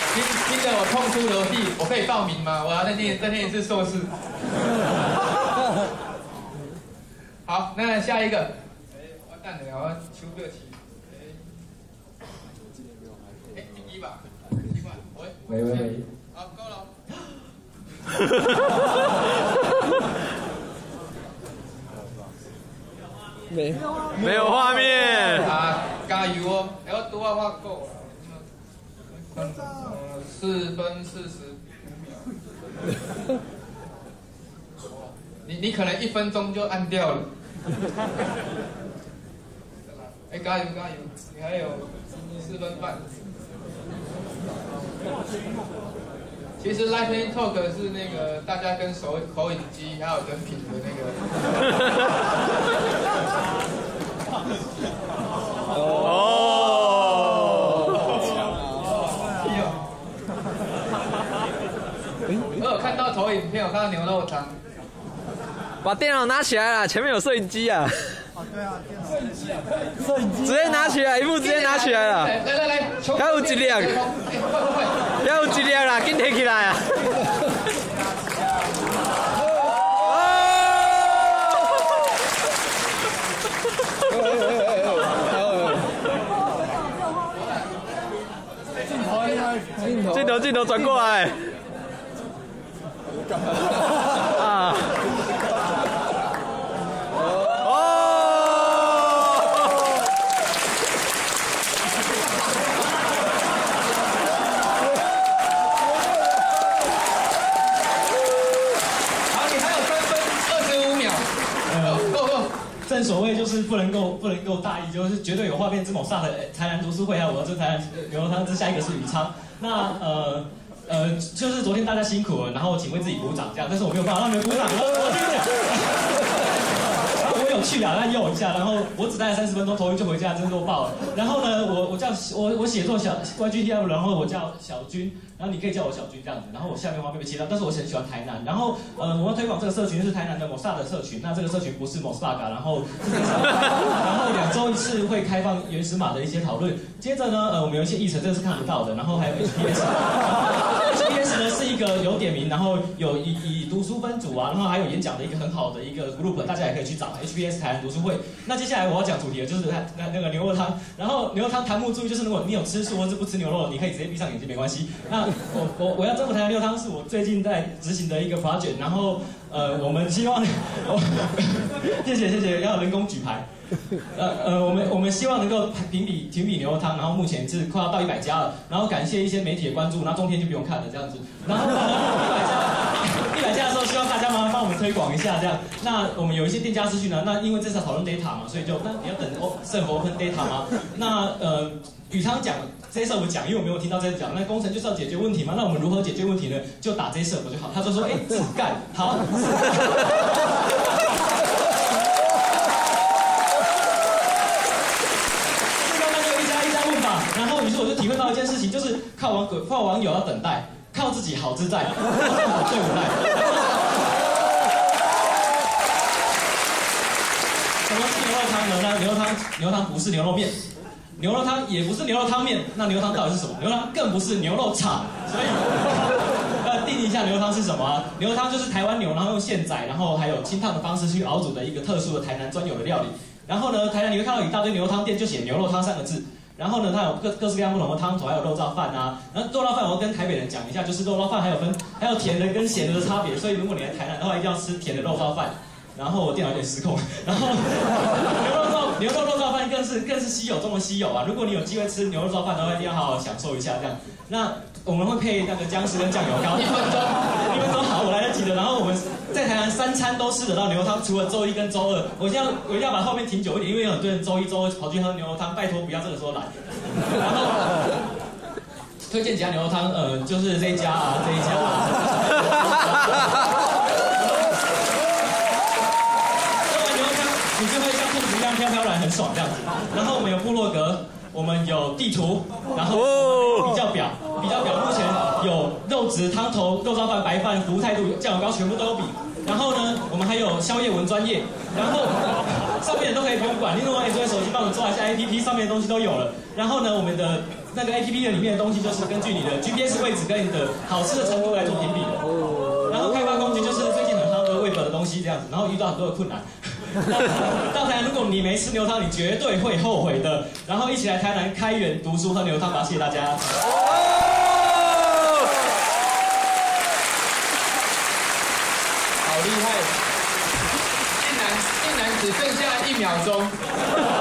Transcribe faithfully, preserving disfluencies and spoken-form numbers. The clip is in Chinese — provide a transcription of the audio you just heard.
听听得我痛哭流涕，我可以报名吗？我要再念再念一次硕士。好，那下一个，哎，完蛋了，我要求不起。哎，第一吧，第一吧，喂， 喂喂喂， 好，够了。 没没有画面啊，加油哦！哎，我拄啊画够了。嗯，四分四十五秒。你你可能一分钟就按掉了。哎，加油加油！你还有四分半。其实 Live Talk 是那个大家跟手口影机还有人品的那个。 哦， 我有看到投影片，我看到牛肉汤。 把电脑拿起来了，前面有摄影机啊。 哦，对啊，电脑摄影机啊， 摄影机直接拿起来，一幕直接拿起来了。 来来来， 还有几辆，还有几辆啦，紧提起来啊！镜头镜头转过来。啊！ 正所谓就是不能够不能够大意，就是绝对有画面之某上的台南读书会，还有我这台南牛肉汤之下一个是宇昌。那呃呃，就是昨天大家辛苦了，然后请为自己鼓掌这样，但是我没有办法让你们鼓掌，我听讲。我有去啊，那诱一下，然后我只待了三十分钟，头一就回家，真是弱爆了。然后呢，我我叫我我写作小 Y G T M， 然后我叫小军，然后你可以叫我小军这样子。然后我下面画面被切到，但是我很喜欢台南。然后呃，我们推广这个社群是台南的某 S A 的社群，那这个社群不是某 S A G A， 然后然后两周一次会开放原始码的一些讨论。接着呢，呃，我们有一些议程这个是看不到的，然后还有 H P S。H P S 呢是一个有点名，然后有以以读书分组啊，然后还有演讲的一个很好的一个 group， 大家也可以去找 H P S 台南读书会。那接下来我要讲主题的就是那那个牛肉汤，然后牛肉汤弹幕注意，就是如果你有吃素或是不吃牛肉，你可以直接闭上眼睛没关系。那我我我要征服台南牛肉汤是我最近在执行的一个 project， 然后呃我们希望，谢谢谢谢，要人工举牌。呃呃，我们我们希望能够评比评比牛肉汤，然后目前是快要到一百家了，然后感谢一些媒体的关注，然后中天就不用看了这样子，然后一百家一百家的时候，希望大家麻烦帮我们推广一下这样。那我们有一些店家资讯呢，那因为这次讨论 data 嘛，所以就那你要等政府 open data 吗？那呃，宇昌讲这事我讲，因为我没有听到这讲，那工程就是要解决问题嘛，那我们如何解决问题呢？就打这事就好。他就说，哎，自干好。然后，于是我就体会到一件事情，就是靠网靠网友要等待，靠自己好自在，好最无奈。什么是牛肉汤呢？那牛肉汤，牛肉汤不是牛肉面，牛肉汤也不是牛肉汤面，那牛肉汤到底是什么？牛肉汤更不是牛肉肠，所以要定义一下牛肉汤是什么啊？牛肉汤就是台湾牛，然后用现宰，然后还有清烫的方式去熬煮的一个特殊的台南专有的料理。然后呢，台南你会看到一大堆牛肉汤店就写牛肉汤三个字。然后呢，它有各各式各样不同的汤头，还有肉燥饭啊。然后肉燥饭我要跟台北人讲一下，就是肉燥饭还有分，还有甜的跟咸的的差别。所以如果你来台南的话，一定要吃甜的肉燥饭。然后我电脑有点失控，然后牛肉燥牛肉肉燥饭更是更是稀有中的稀有啊！如果你有机会吃牛肉燥饭的话，一定要好好享受一下这样。那我们会配那个姜丝跟酱油膏，一分钟，一分钟好，我来得及的。然后我们在台南三餐都吃得到牛肉汤，除了周一跟周二。我一定要我一定要把后面停久一点，因为有很多人周一周二跑去喝牛肉汤，拜托不要这个时候来。然后推荐几家牛肉汤，呃，就是这一家啊，这一家啊。你就会像兔子一样飘飘然，很爽这样子。然后我们有部落格，我们有地图，然后比较表，比较表目前有肉质、汤头、肉燥饭、白饭、服务态度、酱油膏全部都有比。然后呢，我们还有宵夜文专业，然后上面的都可以不用管，你如果 Android 手机帮我们抓一下 A P P， 上面的东西都有了。然后呢，我们的那个 A P P 的里面的东西，就是根据你的 G P S 位置跟你的好吃的程度来做评比的。然后开发工具就是最近很夯的 Web 的东西这样子，然后遇到很多的困难。到台南，如果你没吃牛汤，你绝对会后悔的。然后一起来台南开源读书喝牛汤吧，谢谢大家。 好厉害！竟然竟然只剩下一秒钟。